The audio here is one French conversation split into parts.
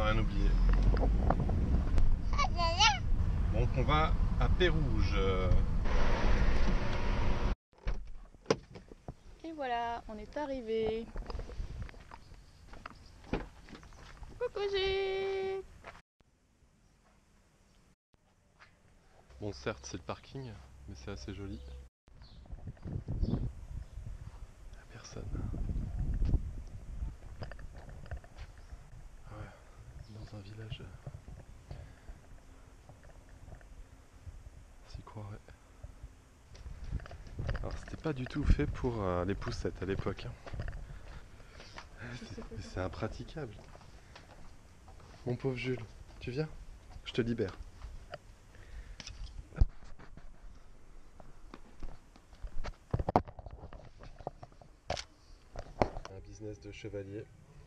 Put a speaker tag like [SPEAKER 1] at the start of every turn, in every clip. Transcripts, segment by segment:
[SPEAKER 1] rien oublié. Donc on va à Pérouge.
[SPEAKER 2] Et voilà, on est arrivé. Coucou G.
[SPEAKER 1] Bon, certes c'est le parking, mais c'est assez joli. Y'a personne. Ah ouais, dans un village. S'y croirait. Alors c'était pas du tout fait pour les poussettes à l'époque. C'est impraticable. Mon pauvre Jules, tu viens? Je te libère. Un business de chevalier.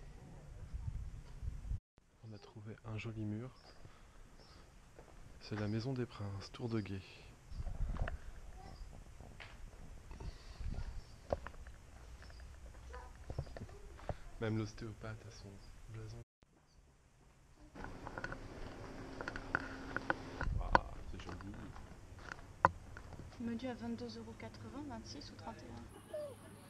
[SPEAKER 1] On a trouvé un joli mur. C'est la maison des princes, Tour de Guet. Même l'ostéopathe a son blason. Ah, c'est joli.
[SPEAKER 2] Menu à 22,80 €, 26 ou 31 €.